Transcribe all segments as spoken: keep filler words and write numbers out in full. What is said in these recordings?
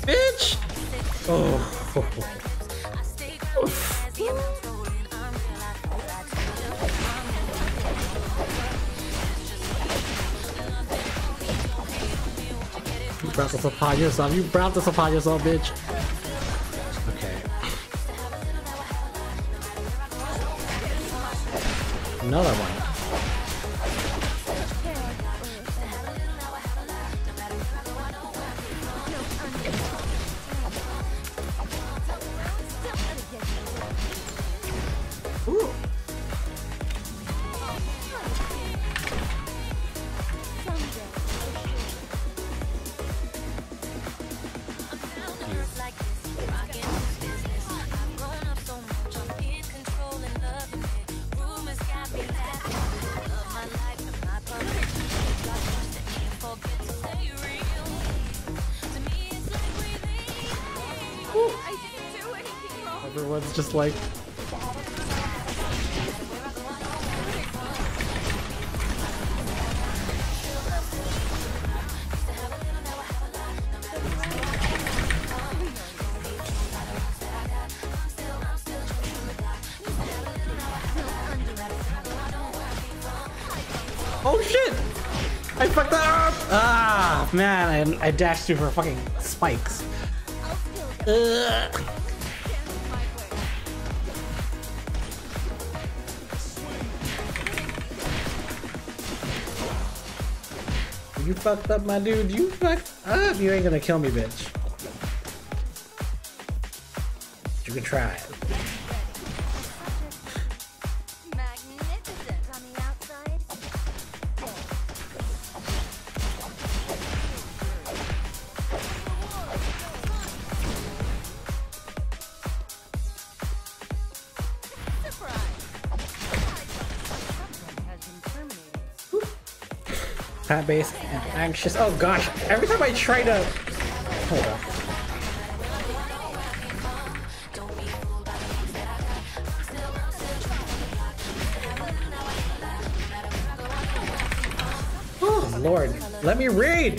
Bitch! Oh. You brought this upon yourself. You brought this upon yourself, bitch. Okay. Another one. Ooh. Everyone's just like oh shit! I fucked that up! Ah man, I, I dashed through her fucking spikes. Ugh. You fucked up, my dude. You fucked up. You ain't gonna kill me, bitch. You can try it. Magnificent on the outside. Pat base and anxious. Oh gosh, every time I try to hold on. Oh Lord, let me read.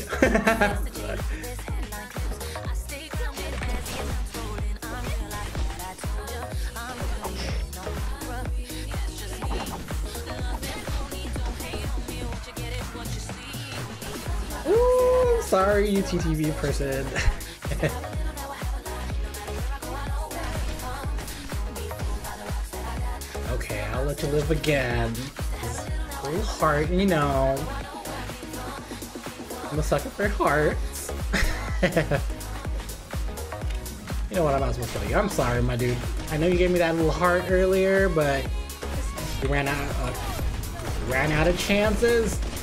Ooh, sorry, you T T V person. Okay, I'll let you live again. A little heart, you know. I'm a sucker for hearts. You know what? I'm not supposed to tell you. I'm sorry, my dude. I know you gave me that little heart earlier, but you ran out. Uh, ran out of chances.